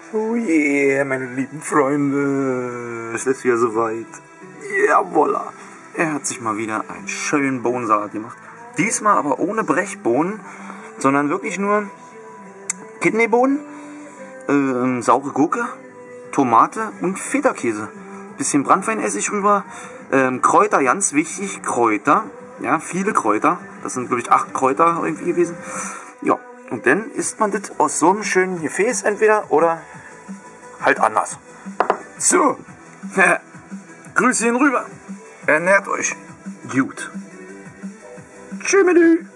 Oh yeah, meine lieben Freunde, es ist wieder soweit. Jawolla. Er hat sich mal wieder einen schönen Bohnensalat gemacht. Diesmal aber ohne Brechbohnen, sondern wirklich nur Kidneybohnen, saure Gurke, Tomate und Feta-Käse. Bisschen Branntweinessig rüber, Kräuter, ganz wichtig, Kräuter. Ja, viele Kräuter. Das sind, glaube ich, 8 Kräuter irgendwie gewesen. Ja, und dann isst man das aus so einem schönen Gefäß entweder oder halt anders. So, Grüße hin rüber. Ernährt euch gut. Tschüss.